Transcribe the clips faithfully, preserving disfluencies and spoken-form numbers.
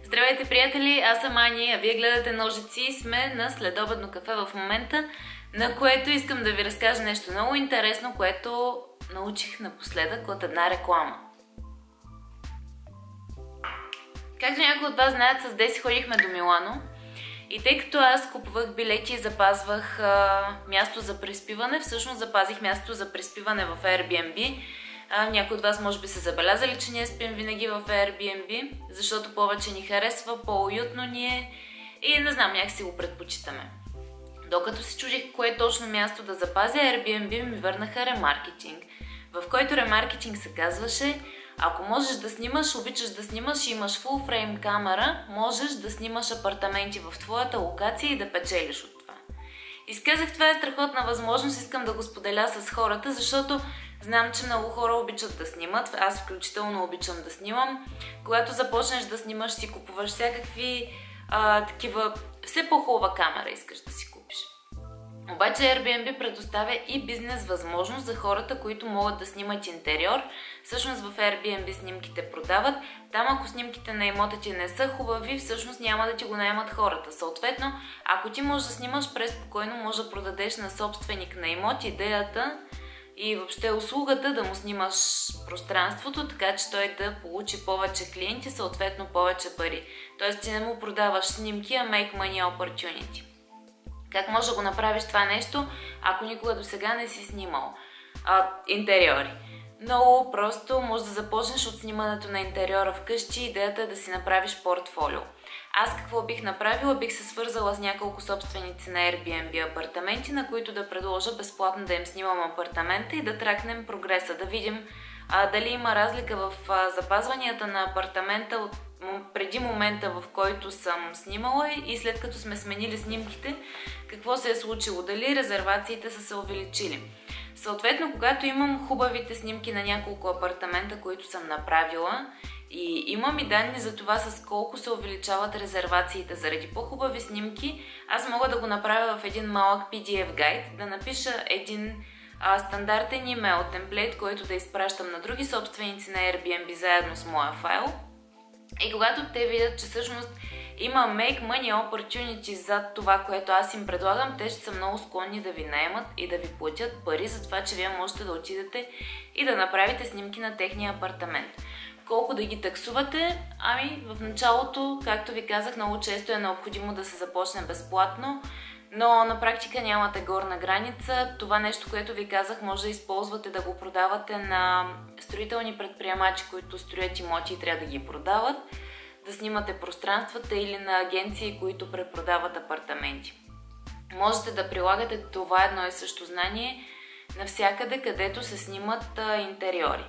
Здравейте, приятели! Аз съм Ани, а вие гледате Ножици и сме на следобедно кафе в момента, на което искам да ви разкажа нещо много интересно, което научих напоследък от една реклама. Както някои от вас знаят, с Деси ходихме до Милано и тъй като аз купувах билети и запазвах а, място за преспиване, всъщност запазих място за преспиване в Airbnb. А, някои от вас може би са забелязали, че ние спим винаги в Airbnb, защото повече ни харесва, по-уютно ни е и не знам, някак си го предпочитаме. Докато се чудих кое точно място да запазя, Airbnb ми върнаха ремаркетинг, в който ремаркетинг се казваше: ако можеш да снимаш, обичаш да снимаш и имаш full frame камера, можеш да снимаш апартаменти в твоята локация и да печелиш от това. Изказах, това е страхотна възможност, искам да го споделя с хората, защото знам, че много хора обичат да снимат, аз включително обичам да снимам. Когато започнеш да снимаш, си купуваш всякакви а, такива, все по-хубава камера искаш да си купиш. Обаче Airbnb предоставя и бизнес възможност за хората, които могат да снимат интериор. Всъщност в Airbnb снимките продават. Там ако снимките на имота ти не са хубави, всъщност няма да ти го наемат хората. Съответно, ако ти можеш да снимаш, преспокойно може да продадеш на собственик на имот идеята и въобще услугата да му снимаш пространството, така че той да получи повече клиенти, съответно повече пари. Тоест ти не му продаваш снимки, а make money opportunity. Как може да го направиш това нещо, ако никога до сега не си снимал а, интериори? Много просто може да започнеш от снимането на интериора вкъщи. Идеята е да си направиш портфолио. Аз какво бих направила? Бих се свързала с няколко собственици на Airbnb апартаменти, на които да предложа безплатно да им снимам апартамента и да тракнем прогреса, да видим а, дали има разлика в а, запазванията на апартамента от преди момента, в който съм снимала и след като сме сменили снимките, какво се е случило, дали резервациите са се увеличили. Съответно, когато имам хубавите снимки на няколко апартамента, които съм направила, и имам и данни за това с колко се увеличават резервациите заради по-хубави снимки, аз мога да го направя в един малък пи ди еф гайд, да напиша един а, стандартен имейл темплейт, който да изпращам на други собственици на Airbnb заедно с моя файл. И когато те видят, че всъщност има make money opportunity зад това, което аз им предлагам, те ще са много склонни да ви наемат и да ви платят пари за това, че вие можете да отидете и да направите снимки на техния апартамент. Колко да ги таксувате? Ами, в началото, както ви казах, много често е необходимо да се започне безплатно, но на практика нямате горна граница. Това нещо, което ви казах, може да използвате да го продавате на строителни предприемачи, които строят имоти и трябва да ги продават, да снимате пространствата или на агенции, които препродават апартаменти. Можете да прилагате това едно и също знание навсякъде, където се снимат а, интериори.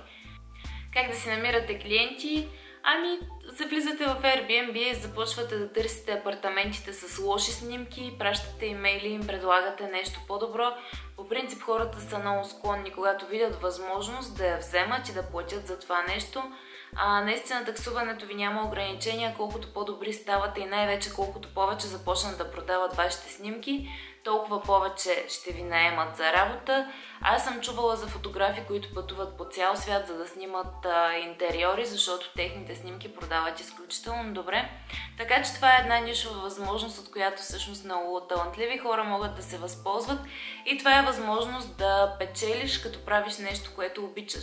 Как да си намирате клиенти? Ами, завлизате в Airbnb и започвате да търсите апартаментите с лоши снимки, пращате имейли, им предлагате нещо по-добро. По принцип хората са много склонни, когато видят възможност да я вземат и да платят за това нещо. А, наистина таксуването ви няма ограничения, колкото по-добри ставате и най-вече колкото повече започнат да продават вашите снимки, толкова повече ще ви наемат за работа. Аз съм чувала за фотографи, които пътуват по цял свят, за да снимат а, интериори, защото техните снимки продават изключително добре. Така че това е една нишова възможност, от която всъщност много талантливи хора могат да се възползват. И това е възможност да печелиш, като правиш нещо, което обичаш.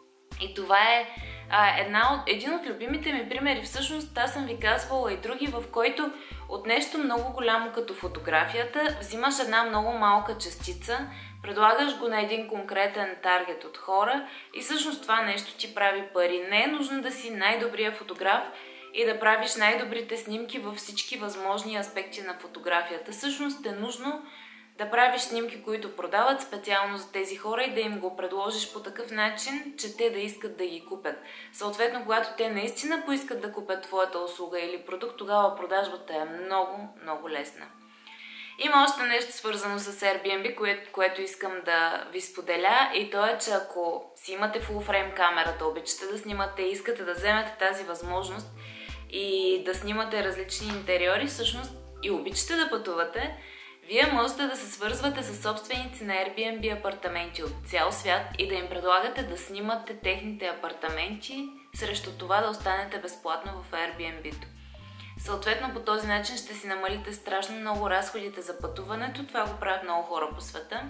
И това е а, една от, един от любимите ми примери. Всъщност аз съм ви казвала и други, в който от нещо много голямо като фотографията взимаш една много малка частица, предлагаш го на един конкретен таргет от хора и всъщност това нещо ти прави пари. Не е нужно да си най-добрия фотограф и да правиш най-добрите снимки във всички възможни аспекти на фотографията. Всъщност е нужно да правиш снимки, които продават специално за тези хора и да им го предложиш по такъв начин, че те да искат да ги купят. Съответно, когато те наистина поискат да купят твоята услуга или продукт, тогава продажбата е много, много лесна. Има още нещо свързано с Airbnb, което, което искам да ви споделя, и то е, че ако си имате full frame камерата, обичате да снимате и искате да вземете тази възможност и да снимате различни интериори, всъщност и обичате да пътувате, вие можете да се свързвате с собственици на Airbnb апартаменти от цял свят и да им предлагате да снимате техните апартаменти, срещу това да останете безплатно в Airbnb-то. Съответно, по този начин ще си намалите страшно много разходите за пътуването. Това го правят много хора по света.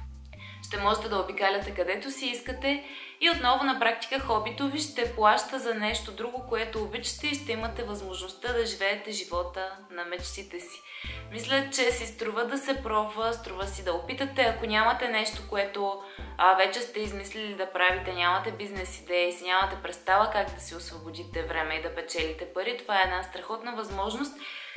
Ще можете да обикаляте където си искате и отново на практика хобито ви ще плаща за нещо друго, което обичате и ще имате възможността да живеете живота на мечтите си. Мисля, че си струва да се пробва, струва си да опитате. Ако нямате нещо, което а, вече сте измислили да правите, нямате бизнес идеи, си нямате представа как да си освободите време и да печелите пари, това е една страхотна възможност.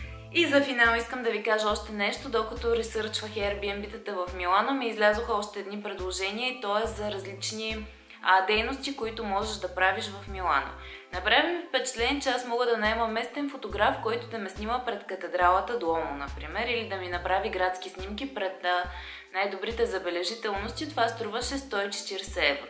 И за финал искам да ви кажа още нещо. Докато ресърчвах Airbnb-тата в Милано, ми излязоха още едни предложения и то е за различни а, дейности, които можеш да правиш в Милано. Направи ми впечатление, че аз мога да наема местен фотограф, който да ме снима пред катедралата Дуомо, например, или да ми направи градски снимки пред най-добрите забележителности. Това струваше сто и четиридесет евро.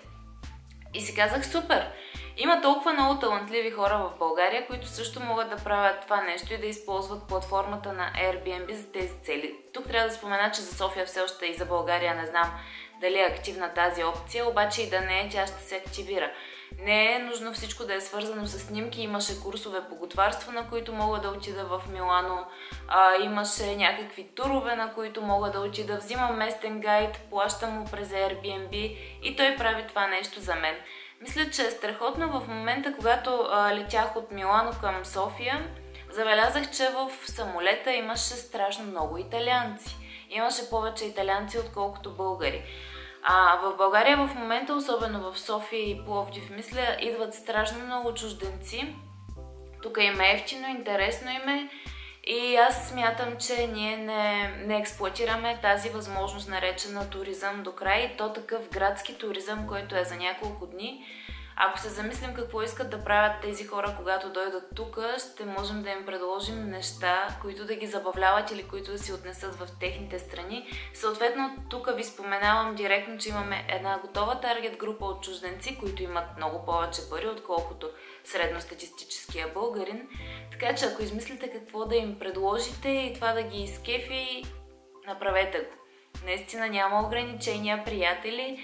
И си казах, супер! Има толкова много талантливи хора в България, които също могат да правят това нещо и да използват платформата на Airbnb за тези цели. Тук трябва да спомена, че за София все още и за България не знам дали е активна тази опция, обаче и да не е, тя ще се активира. Не е нужно всичко да е свързано с снимки, имаше курсове по готварство, на които мога да отида в Милано, а, имаше някакви турове, на които мога да отида, взимам местен гайд, плащам му през Airbnb и той прави това нещо за мен. Мисля, че е страхотно. В момента, когато а, летях от Милано към София, забелязах, че в самолета имаше страшно много италианци. Имаше повече италианци, отколкото българи. А в България в момента, особено в София и Пловдив, мисля, идват страшно много чужденци. Тук им е ефтино, интересно им е. И аз смятам, че ние не, не експлоатираме тази възможност, наречена туризъм до край, и то такъв градски туризъм, който е за няколко дни. Ако се замислим какво искат да правят тези хора, когато дойдат тук, ще можем да им предложим неща, които да ги забавляват или които да си отнесат в техните страни. Съответно, тук ви споменавам директно, че имаме една готова таргет група от чужденци, които имат много повече пари, отколкото средностатистическия българин. Така че ако измислите какво да им предложите и това да ги изкефи, направете го. Наистина няма ограничения, приятели.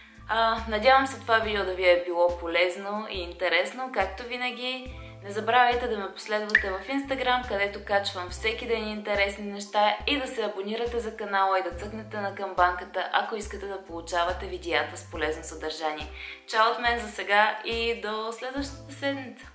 А, надявам се това видео да ви е било полезно и интересно. Както винаги, не забравяйте да ме последвате в Instagram, където качвам всеки ден интересни неща, и да се абонирате за канала и да цъкнете на камбанката, ако искате да получавате видеята с полезно съдържание. Чао от мен за сега и до следващата седмица!